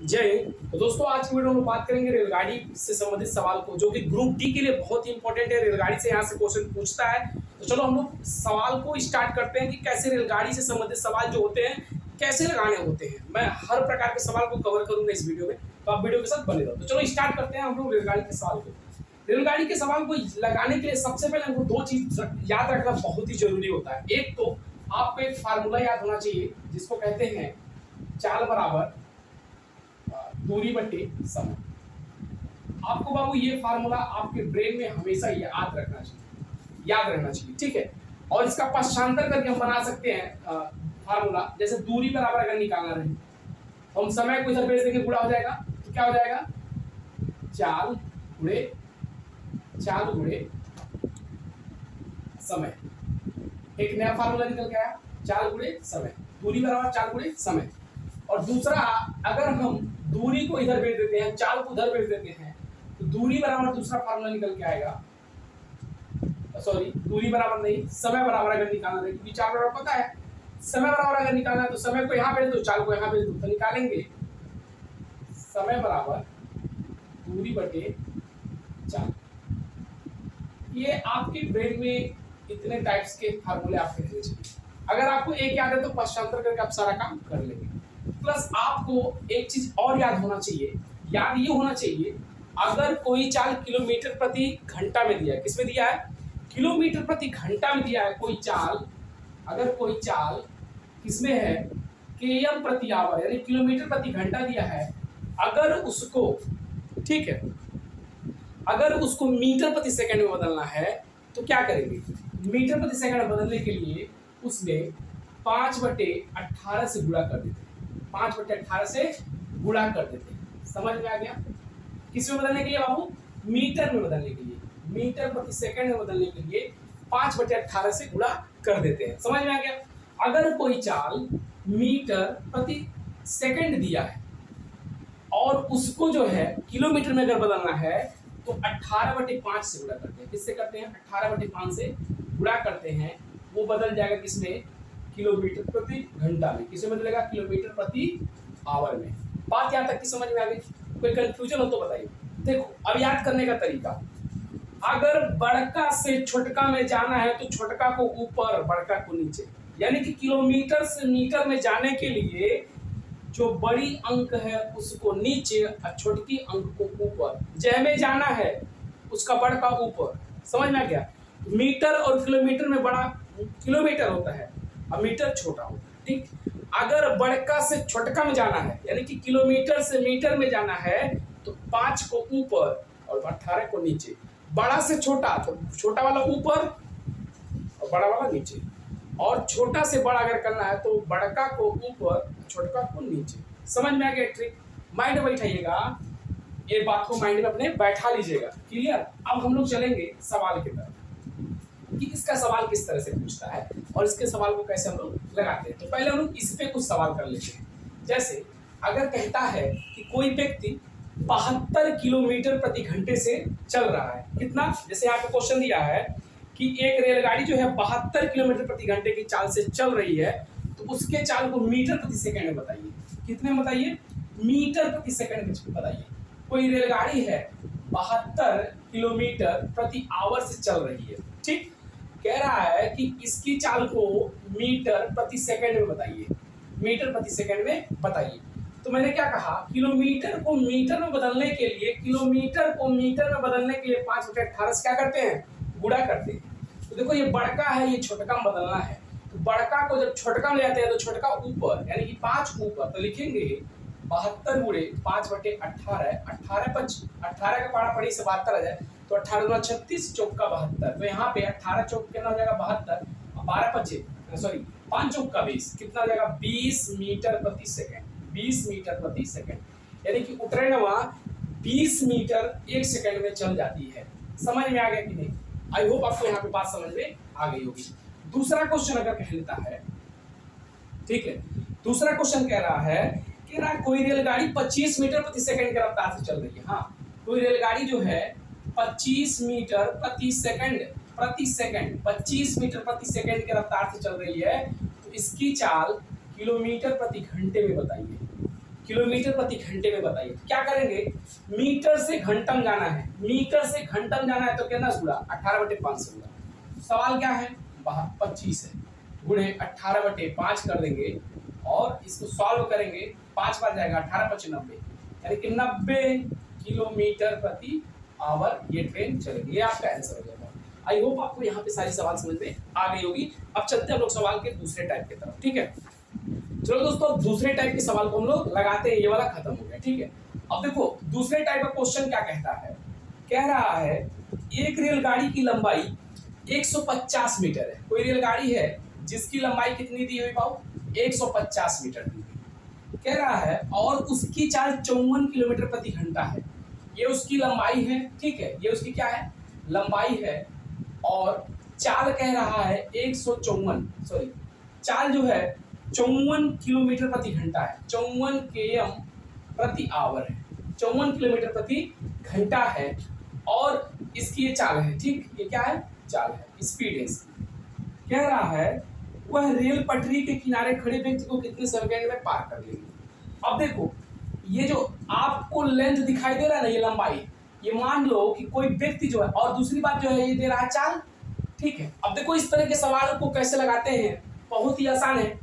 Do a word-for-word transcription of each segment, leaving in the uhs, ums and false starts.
जय हिंद। तो दोस्तों आज की वीडियो में बात करेंगे रेलगाड़ी से संबंधित सवाल को, जो कि ग्रुप डी के लिए बहुत ही इंपॉर्टेंट है। रेलगाड़ी से यहाँ से क्वेश्चन पूछता है। तो चलो हम लोग सवाल को स्टार्ट करते हैं कि कैसे रेलगाड़ी से संबंधित सवाल जो होते हैं कैसे लगाने होते हैं। मैं हर प्रकार के सवाल को कवर करूंगा इस वीडियो में, तो आप वीडियो के साथ बने रहो। तो चलो स्टार्ट करते हैं हम लोग रेलगाड़ी के सवाल को। रेलगाड़ी के सवाल को लगाने के लिए सबसे पहले हमको दो चीज याद रखना बहुत ही जरूरी होता है। एक तो आपको एक फार्मूला याद होना चाहिए जिसको कहते हैं चाल बराबर दूरी बटे समय। आपको बाबू ये फार्मूला आपके ब्रेन में हमेशा याद रखना चाहिए, याद रहना चाहिए, ठीक है। और इसका पश्चांतर करके हम बना सकते हैं फार्मूला। जैसे दूरी बराबर अगर निकालना रहे तो हम समय को इधर भेज देंगे, गुणा हो जाएगा। तो क्या हो जाएगा? चाल गुणे चाल गुणे समय। एक नया फार्मूला निकल के आया, चाल गुणे समय। दूरी बराबर चाल गुणे समय। और दूसरा, अगर हम दूरी को इधर भेज देते हैं, चाल को उधर भेज देते हैं, तो दूरी बराबर दूसरा फार्मूला निकल के आएगा। सॉरी, दूरी बराबर नहीं, समय बराबर अगर निकालना है, क्योंकि चाल बराबर पता है, समय बराबर अगर निकालना है तो समय को यहाँ भेज दो, चाल को यहाँ भेज दो, तो निकालेंगे समय बराबर दूरी बटे चाल। ये आपके ब्रेन में इतने टाइप्स के फार्मूले आपके रहने चाहिए। अगर आपको एक याद है तो पश्चांतर करके आप सारा काम कर लेंगे। प्लस आपको एक चीज और याद होना चाहिए, याद ये होना चाहिए, अगर कोई चाल किलोमीटर प्रति घंटा में दिया है, किसमें दिया है? किलोमीटर प्रति घंटा में दिया है कोई चाल। अगर कोई चाल किसमें है? केएम प्रति आवर, यानी किलोमीटर प्रति घंटा दिया है। अगर उसको, ठीक है, अगर उसको मीटर प्रति सेकंड में बदलना है तो क्या करेंगे? मीटर प्रति सेकंड में बदलने के लिए उसमें पांच बटे अट्ठारह से गुणा कर देते हैं। पांच बटे अट्ठारह से गुणा कर देते हैं। समझ में आ गया? किस में बदलने के लिए बाबू? मीटर में बदलने के लिए, मीटर प्रति सेकंड में बदलने के लिए पांच बटे अट्ठारह से गुणा कर देते हैं। समझ में आ गया? अगर कोई चाल मीटर प्रति सेकंड दिया है और उसको जो है किलोमीटर में अगर बदलना है तो अट्ठारह बटे पांच से गुणा करते हैं। किससे करते हैं? अट्ठारह बटे पांच से गुणा करते हैं। वो बदल जाएगा किसमें? किलोमीटर प्रति घंटा में। किसमें बदलेगा? किलोमीटर प्रति आवर में। बात यहाँ तक की समझ में आ गई? कोई कंफ्यूजन हो तो बताइए। देखो अब याद करने का तरीका, अगर बड़का से छोटका में जाना है तो छोटका को ऊपर, बड़का को नीचे, यानी कि किलोमीटर से मीटर में जाने के लिए जो बड़ी अंक है उसको नीचे और छोटकी अंक को ऊपर। जय में जाना है उसका बड़का ऊपर। समझ में आ गया? मीटर और किलोमीटर में बड़ा किलोमीटर होता है और मीटर छोटा होता है, ठीक। अगर बड़का से छोटका में जाना है, यानी कि किलोमीटर से मीटर में जाना है, तो पांच को ऊपर और अट्ठारह को नीचे। बड़ा से छोटा तो छोटा वाला ऊपर और बड़ा वाला नीचे। और छोटा से बड़ा अगर करना है तो बड़का को ऊपर, छोटका को नीचे। समझ में आ गया ट्रिक? माइंड में बैठाइएगा, ये बात को माइंड में अपने बैठा लीजिएगा। क्लियर? अब हम लोग चलेंगे सवाल की तरफ कि इसका सवाल किस तरह से पूछता है और इसके सवाल को कैसे हम लोग लगाते हैं। तो पहले हम लोग इस पे कुछ सवाल कर लेते हैं। जैसे अगर कहता है कि कोई व्यक्ति बहत्तर किलोमीटर प्रति घंटे से चल रहा है, कितना? जैसे यहाँ पे क्वेश्चन दिया है कि एक रेलगाड़ी जो है बहत्तर किलोमीटर प्रति घंटे की चाल से चल रही है, तो उसके चाल को मीटर प्रति सेकंड में बताइए। कितने में बताइए? मीटर प्रति सेकंड में बताइए। कोई रेलगाड़ी है बहत्तर किलोमीटर प्रति आवर से चल रही है, ठीक। कह रहा है कि इसकी चाल को मीटर प्रति सेकंड में बताइए, मीटर प्रति सेकंड में बताइए। तो मैंने क्या कहा? किलोमीटर को मीटर में बदलने के लिए, किलोमीटर को मीटर में बदलने के लिए पांच बटे अट्ठारह से क्या करते हैं? गुणा करते हैं। तो देखो ये बड़का है, ये छोटका में बदलना है, तो बड़का को जब छोटका में ले आते हैं तो छोटका ऊपर, यानी कि पांच ऊपर, तो लिखेंगे बहत्तर गुणे पांच बटे अट्ठारह। अट्ठारह पच अट्ठारह का पारा पड़ी से बहत्तर आ जाए तो अट्ठारह दो छत्तीस, चौक का बहत्तर। तो यहाँ पे अट्ठारह चौक कितना हो जाएगा? बहत्तर। बारह पच्चीस, सॉरी पांच चौक का बीस, कितना हो जाएगा? बीस मीटर प्रति सेकंड। बीस मीटर प्रति सेकंड, यानी कि उत्तरेणवा बीस मीटर एक सेकंड में चल जाती है। समझ में आ गया कि नहीं? आई होप आपको यहाँ पे बात समझ में आ गई होगी। दूसरा क्वेश्चन अगर कह लेता है, ठीक है, दूसरा क्वेश्चन कह रहा है कि ना कोई रेलगाड़ी पच्चीस मीटर प्रति सेकंड की रफ्तार से चल रही है। हाँ, कोई रेलगाड़ी जो है पच्चीस मीटर प्रति सेकंड प्रति सेकंड पच्चीस मीटर प्रति सेकंड की रफ्तार से चल रही है, तो इसकी चाल किलोमीटर प्रति घंटे में बताइए। किलोमीटर प्रति घंटे में बताइए। तो क्या करेंगे, मीटर से घंटम जाना है, मीटर से घंटम जाना है तो कितना गुणा अठारह बटे पाँच से गुणा। सवाल क्या है, पच्चीस है, गुणे अठारह बटे पाँच कर देंगे और इसको सॉल्व करेंगे, पाँच बार जाएगा, अठारह पच्चीस नब्बे, यानी कि नब्बे किलोमीटर प्रति आवर ये ट्रेन चलेगी। ये आपका आंसर हो जाएगा। आई होप आपको यहाँ पे सारी सवाल समझ में आ गई होगी। अब चलते हैं हम लोग सवाल के दूसरे टाइप की तरफ, ठीक है। चलो दोस्तों, दूसरे टाइप के सवाल को हम लोग लगाते हैं, ये वाला खत्म हो गया, ठीक है। अब देखो दूसरे टाइप का क्वेश्चन क्या कहता है, कह रहा है एक रेलगाड़ी की लंबाई एक सौ पचास मीटर है। कोई रेलगाड़ी है जिसकी लंबाई कितनी दी हुई बाबू, एक सौ पचास मीटर दी हुई, कह रहा है, और उसकी चाल चौवन किलोमीटर प्रति घंटा है। ये उसकी लंबाई है, ठीक है, ये उसकी क्या है, लंबाई है, और चाल कह रहा है एक सौ चौवन, सॉरी चाल जो है चौवन किलोमीटर प्रति घंटा है, चौवन के एम प्रति आवर है, चौवन किलोमीटर प्रति घंटा है, और इसकी ये चाल है, ठीक, ये क्या है, चाल है, स्पीड है इसकी। कह रहा है वह रेल पटरी के किनारे खड़े व्यक्ति को कितने सेकंड में पार कर लेगी। अब देखो ये जो आपको लेंथ दिखाई दे रहा है ना, ये लंबाई, ये मान लो कि कोई व्यक्ति जो है, और दूसरी बात जो है ये दे रहा है चाल, ठीक है। अब देखो इस तरह के सवाल को कैसे लगाते हैं, बहुत ही आसान है।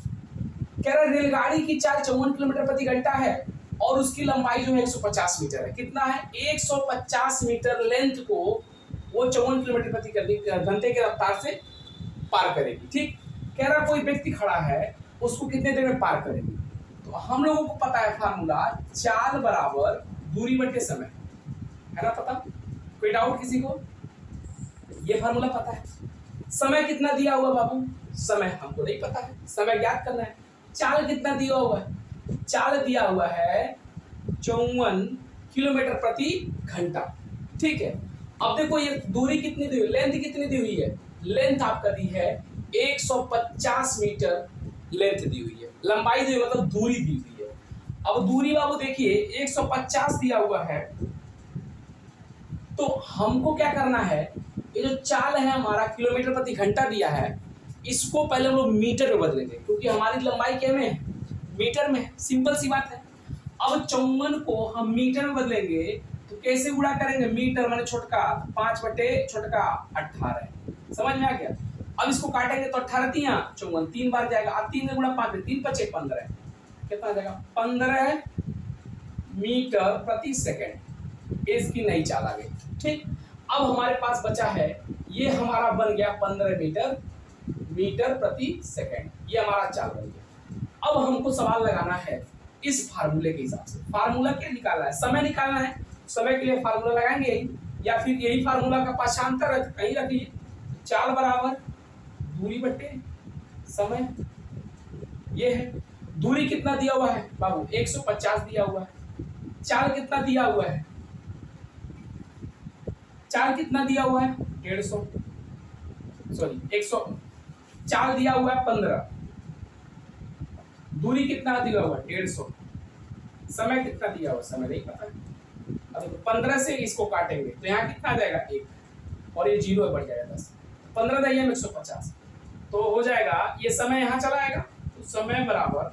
कह रहा है रेलगाड़ी की चाल चौवन किलोमीटर प्रति घंटा है और उसकी लंबाई जो है एक सौ पचास मीटर है। कितना है, एक सौ पचास मीटर लेंथ को वो चौवन किलोमीटर प्रति घंटे के रफ्तार से पार करेगी, ठीक। कह रहा कोई व्यक्ति खड़ा है, उसको कितने देर में पार करेगी। तो हम लोगों को पता है फार्मूला, चाल बराबर दूरी बटे समय, है ना पता, कोई डाउट किसी को, ये फार्मूला पता है। समय कितना दिया हुआ बाबू, समय हमको नहीं पता है, समय ज्ञात करना है। चाल कितना दिया हुआ है, चाल दिया हुआ है चौवन किलोमीटर प्रति घंटा, ठीक है। अब देखो ये दूरी कितनी दी हुई, लेंथ कितनी दी हुई है, लेंथ आपका दी है एक सौ पचास मीटर लेंथ दी हुई है, लंबाई दी मतलब दूरी दी हुई है। अब दूरी बाबू देखिए एक सौ पचास दिया हुआ है, तो हमको क्या करना है, ये जो चाल है हमारा किलोमीटर प्रति घंटा दिया है, इसको पहले हम लोग मीटर में बदलेंगे, क्योंकि हमारी लंबाई क्या में है, मीटर में, सिंपल सी बात है। अब चौवन को हम मीटर में बदलेंगे तो कैसे गुणा करेंगे, मीटर माने छोटका, पांच बटे छोटका अट्ठारह, समझ में आ गया। अब इसको काटेंगे तो अट्ठारह तिया चौवन, तीन बार जाएगा, अब तीन गुणा पांच, तीन पचे पंद्रह, कितना जाएगा, पंद्रह मीटर प्रति सेकेंड, इसकी नई चाल आ गई, ठीक। अब हमारे पास बचा है, ये हमारा बन गया पंद्रह मीटर मीटर प्रति सेकेंड, ये हमारा चाल बन गया। अब हमको सवाल लगाना है इस फार्मूले के हिसाब से। फार्मूला क्या निकालना है, समय निकालना है, समय के लिए फार्मूला लगाएंगे यही, या फिर यही फार्मूला का पाठांतर है तो कहीं रखिए, चाल बराबर दूरी बटे समय, ये है। दूरी कितना दिया हुआ है बाबू, एक सौ पचास दिया हुआ है। चाल कितना दिया हुआ है, चाल कितना दिया हुआ है, डेढ़ सौ, सॉरी एक सौ, चाल दिया हुआ है पंद्रह, दूरी कितना दिया हुआ है, डेढ़ सौ, समय कितना दिया हुआ, समय नहीं पता। अब पंद्रह से इसको काटेंगे तो यहाँ कितना आ जाएगा, एक, और ये जीरो बढ़ जाएगा दस, पंद्रह दही एक सौ पचास, तो हो जाएगा ये समय यहाँ चला आएगा, तो समय बराबर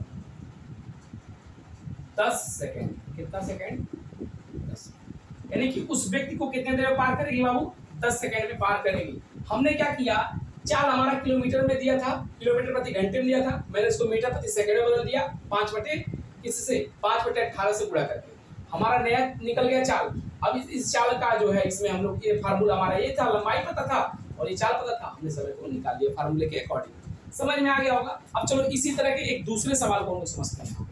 दस सेकेंड, कितना सेकेंड, दस, यानी कि उस व्यक्ति को कितने देर में पार करेगी बाबू, दस सेकेंड में पार करेगी। हमने क्या किया, चाल हमारा किलोमीटर में दिया था, किलोमीटर प्रति घंटे में दिया था, मैंने इसको मीटर प्रति सेकंड में बदल दिया, पांच बटे किससे, पांच बटे अठारह से गुणा करके हमारा नया निकल गया चाल। अब इस, इस चाल का जो है इसमें हम लोग ये फार्मूला हमारा ये था, लंबाई पता था और ये चाल पता था, हमने समय को निकाल लिया फार्मूले के अकॉर्डिंग। समझ में आ गया होगा। अब चलो इसी तरह के एक दूसरे सवाल को हम लोग समझते हैं।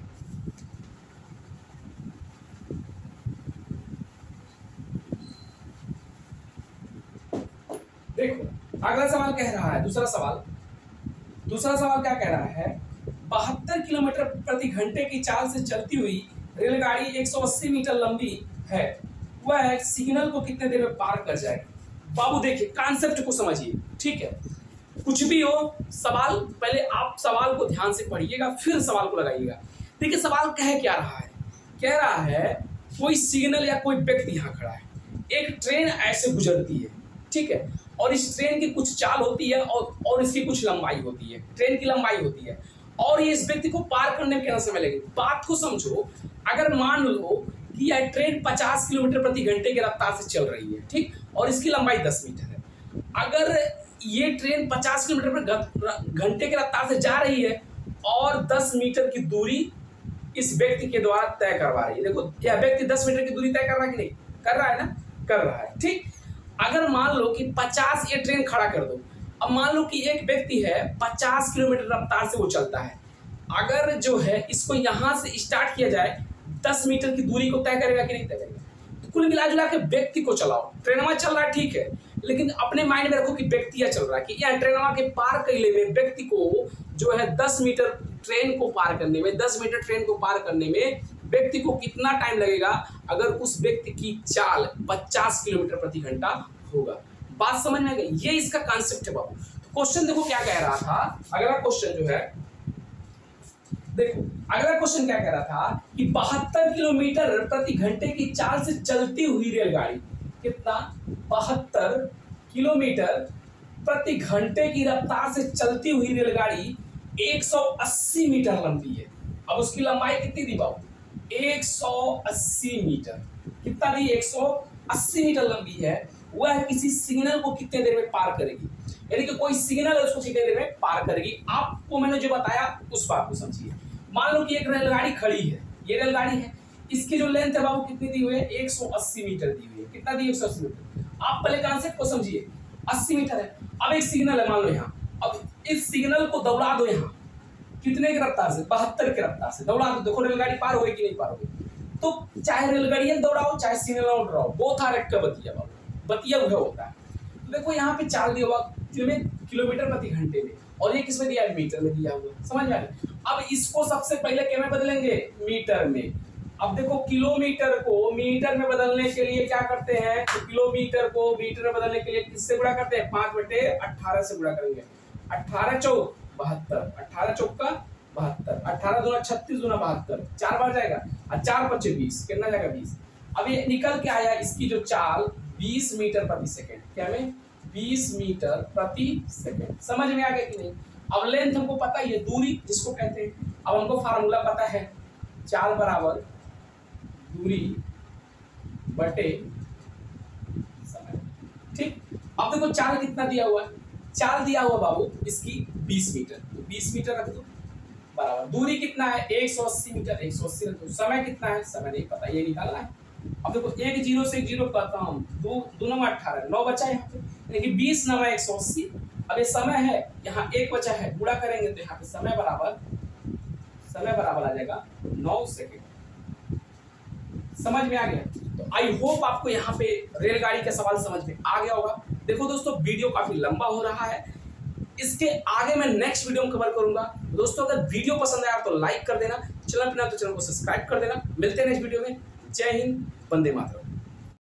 देखो अगला सवाल कह रहा है, दूसरा सवाल दूसरा सवाल क्या कह रहा है, बहत्तर किलोमीटर प्रति घंटे की चाल से चलती हुई रेलगाड़ी एक सौ अस्सी मीटर लंबी है, वह सिग्नल को कितने देर में पार कर जाएगी। बाबू देखिए कॉन्सेप्ट को समझिए, ठीक है, कुछ भी हो सवाल पहले आप सवाल को ध्यान से पढ़िएगा फिर सवाल को लगाइएगा। देखिए सवाल कह क्या रहा है, कह रहा है कोई सिग्नल या कोई व्यक्ति यहाँ खड़ा है, एक ट्रेन ऐसे गुजरती है, ठीक है, और इस ट्रेन की कुछ चाल होती है और और इसकी कुछ लंबाई होती है, ट्रेन की लंबाई होती है, और ये इस व्यक्ति को पार करने में कितना समय लगेगा। बात को समझो, अगर मान लो कि यह ट्रेन पचास किलोमीटर प्रति घंटे की रफ्तार से चल रही है, ठीक, और इसकी लंबाई दस मीटर है। अगर ये ट्रेन पचास किलोमीटर प्रति घंटे की रफ्तार से जा रही है और दस मीटर की दूरी इस व्यक्ति के द्वारा तय करवा रही है। देखो यह व्यक्ति दस मीटर की दूरी तय कर रहा है कि नहीं कर रहा है ना, कर रहा है, ठीक। अगर मान लो कि पचास, ये ट्रेन खड़ा कर दो, अब मान लो कि एक व्यक्ति है पचास किलोमीटर रफ्तार से वो चलता है, अगर जो है इसको यहां से स्टार्ट किया जाए दस मीटर की दूरी को तय करेगा कि नहीं तय करेगा। तो कुल मिला जुला के व्यक्ति को चलाओ, ट्रेनमा चल रहा है ठीक है, लेकिन अपने माइंड में रखो कि व्यक्ति चल रहा है कि यह ट्रेनमा के पार कैले में व्यक्ति को जो है दस मीटर ट्रेन को पार करने में दस मीटर ट्रेन को पार करने में व्यक्ति को कितना टाइम लगेगा अगर उस व्यक्ति की चाल पचास किलोमीटर प्रति घंटा होगा। बात समझ में आ गई, ये इसका कॉन्सेप्ट है बाबू। तो क्वेश्चन देखो क्या कह रहा था, अगला क्वेश्चन जो है देखो, अगला क्वेश्चन क्या कह रहा था कि बहत्तर किलोमीटर प्रति घंटे की चाल से चलती हुई रेलगाड़ी, कितना, बहत्तर किलोमीटर प्रति घंटे की रफ्तार से चलती हुई रेलगाड़ी एक सौ अस्सी मीटर लंबी है। अब उसकी लंबाई कितनी दी बाबू, एक सौ अस्सी मीटर, कितना दी, एक सौ अस्सी मीटर लंबी है। वह किसी सिग्नल को कितने देर में पार करेगी, यानी कि कोई सिग्नल है उसको कितने देर में पार करेगी। आपको मैंने जो बताया उस बात को समझिए। मान लो कि एक रेलगाड़ी खड़ी है, ये रेलगाड़ी है, इसकी जो लेंथ है बाबू कितनी दी हुई है, एक सौ अस्सी मीटर दी हुई है। कितना दी, एक सौ अस्सी मीटर। आप पहले कॉन्सेप्ट को समझिए, अस्सी मीटर है। अब एक सिग्नल है मान लो यहाँ, अब इस सिग्नल को दौड़ा दो यहाँ, कितने की रफ्तार से, बहत्तर की रफ्तार से दौड़ा दो। देखो रेलगाड़ी पार होगी कि नहीं पार होगी। तो चाहे रेलगाड़ी दौड़ाओ चाहे सिग्नल दौड़ाओ, बोथ आर एक का बतिया बाबू, बतिया वह होता है। तो देखो यहाँ पे चाल दिया हुआ किलोमीटर प्रति घंटे में, और ये किसमें दिया है, मीटर में दिया हुआ, समझ में आ गया। अब इसको सबसे पहले क्या में बदलेंगे, मीटर में। अब देखो किलोमीटर को मीटर में बदलने के लिए क्या करते हैं, तो किलोमीटर को मीटर में बदलने के लिए किससे गुणा करते हैं, पांच बटे अट्ठारह से गुणा करेंगे। अट्ठारह चौक बहत्तर, अट्ठारह चौक का बहत्तर, अट्ठारह दूना छत्तीस दूना बहत्तर, चार बार जाएगा, और चार पच्चीस बीस, कितना जाएगा बीस। अब ये निकल के आया इसकी जो चाल बीस मीटर प्रति सेकेंड, क्या में बीस मीटर प्रति सेकेंड। समझ में आ गया कि नहीं। अब लेंथ हमको पता ही है, दूरी जिसको कहते हैं। अब हमको फार्मूला पता है, चाल बराबर दूरी बटे समय, ठीक। अब देखो चाल कितना दिया हुआ है, चाल दिया हुआ बाबू इसकी बीस मीटर, तो बीस मीटर रख दो बराबर दूरी कितना है, एक सौ अस्सी मीटर, एक सौ अस्सी रख दो। समय कितना है, समय नहीं पता, ये निकालना है। अब देखो एक जीरो से एक जीरो करता हूँ, दो दो नौ अट्ठारह, नौ बचा है यहाँ पे, यानी कि बीस नवा एक सौ अस्सी। अब ये समय है, यहाँ एक बचा है, गुणा करेंगे तो यहाँ पे समय बराबर समय बराबर आ जाएगा नौ सेकेंड। समझ में आ गया। तो आई होप आपको यहाँ पे रेलगाड़ी का सवाल समझ में आ गया होगा। देखो दोस्तों वीडियो काफी लंबा हो रहा है, इसके आगे मैं नेक्स्ट वीडियो में कवर करूंगा। दोस्तों अगर वीडियो पसंद आया तो लाइक कर देना, चैनल पर ना तो चैनल को सब्सक्राइब कर देना। मिलते हैं नेक्स्ट वीडियो में। जय हिंद, वंदे मातरम।